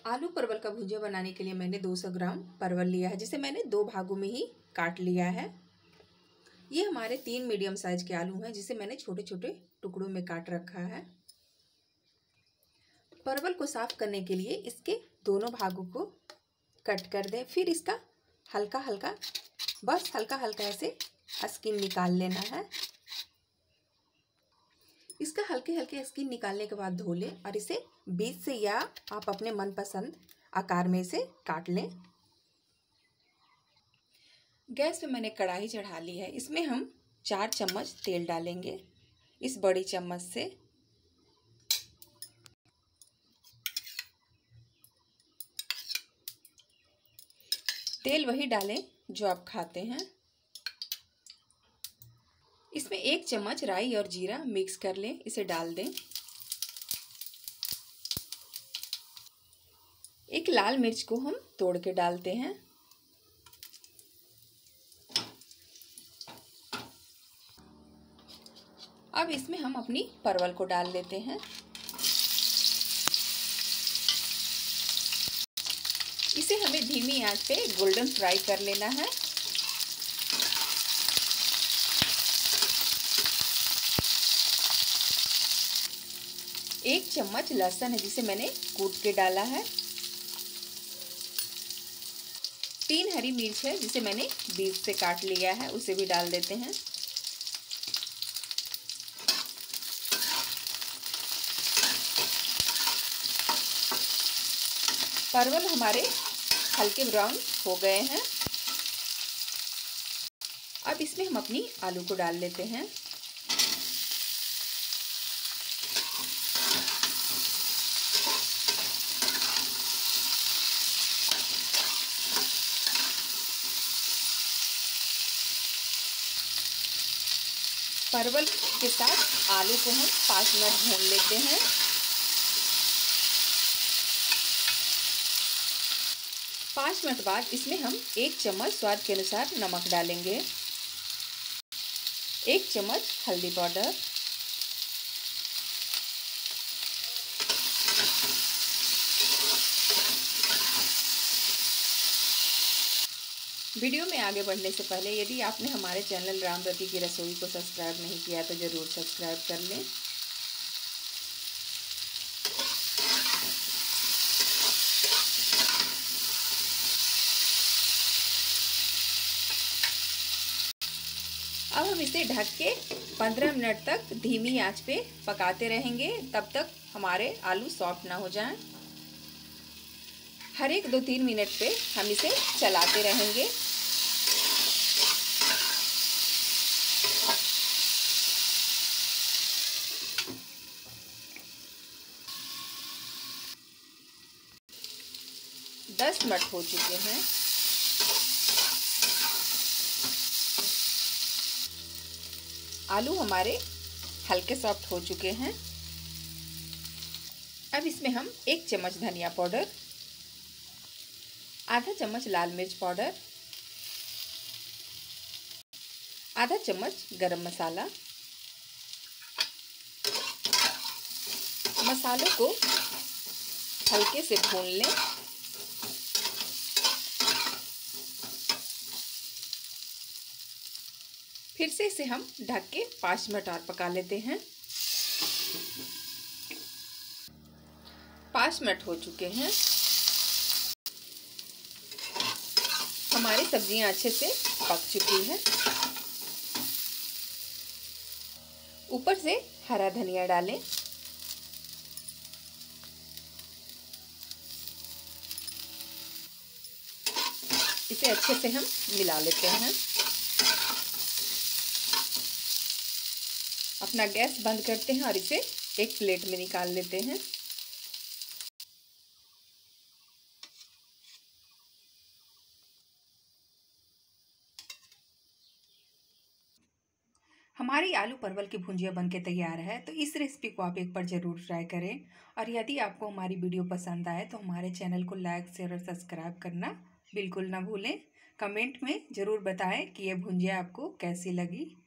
आलू परवल का भुजिया बनाने के लिए मैंने 200 ग्राम परवल लिया है, जिसे मैंने 2 भागों में ही काट लिया है। ये हमारे 3 मीडियम साइज के आलू हैं, जिसे मैंने छोटे छोटे टुकड़ों में काट रखा है। परवल को साफ करने के लिए इसके दोनों भागों को कट कर दें। फिर इसका हल्का हल्का ऐसे स्किन निकाल लेना है। इसका हल्के हल्के स्किन निकालने के बाद धो लें और इसे बीच से या आप अपने मनपसंद आकार में इसे काट लें। गैस पे मैंने कढ़ाई चढ़ा ली है। इसमें हम 4 चम्मच तेल डालेंगे इस बड़ी चम्मच से। तेल वही डालें जो आप खाते हैं। इसमें 1 चम्मच राई और जीरा मिक्स कर लें, इसे डाल दें। एक लाल मिर्च को हम तोड़ के डालते हैं। अब इसमें हम अपनी परवल को डाल लेते हैं। इसे हमें धीमी आंच पे गोल्डन फ्राई कर लेना है। एक चम्मच लहसुन है, जिसे मैंने कूट के डाला है। 3 हरी मिर्च है, जिसे मैंने बीच से काट लिया है, उसे भी डाल देते हैं। परवल हमारे हल्के ब्राउन हो गए हैं। अब इसमें हम अपनी आलू को डाल लेते हैं। परवल के साथ आलू को हम 5 मिनट भून लेते हैं। पाँच मिनट बाद इसमें हम 1 चम्मच स्वाद के अनुसार नमक डालेंगे, 1 चम्मच हल्दी पाउडर, वीडियो में आगे बढ़ने से पहले यदि आपने हमारे चैनल रामरती की रसोई को सब्सक्राइब नहीं किया तो ज़रूर सब्सक्राइब कर लें। अब हम इसे ढक के 15 मिनट तक धीमी आंच पे पकाते रहेंगे, तब तक हमारे आलू सॉफ्ट ना हो जाएं। हर एक 2-3 मिनट पे हम इसे चलाते रहेंगे। दस मिनट हो चुके हैं। आलू हमारे हल्के सॉफ्ट हो चुके हैं। अब इसमें हम 1 चम्मच धनिया पाउडर, आधा चम्मच लाल मिर्च पाउडर, आधा चम्मच गरम मसाला, मसालों को हल्के से भून लें। फिर से इसे हम ढक के 5 मिनट और पका लेते हैं। 5 मिनट हो चुके हैं। हमारी सब्जियां अच्छे से पक चुकी है। ऊपर से हरा धनिया डालें। इसे अच्छे से हम मिला लेते हैं। अपना गैस बंद करते हैं और इसे एक प्लेट में निकाल लेते हैं। हमारी आलू परवल की भुजिया बनके तैयार है। तो इस रेसिपी को आप एक बार ज़रूर ट्राई करें। और यदि आपको हमारी वीडियो पसंद आए तो हमारे चैनल को लाइक, शेयर और सब्सक्राइब करना बिल्कुल ना भूलें। कमेंट में ज़रूर बताएं कि ये भुजिया आपको कैसी लगी।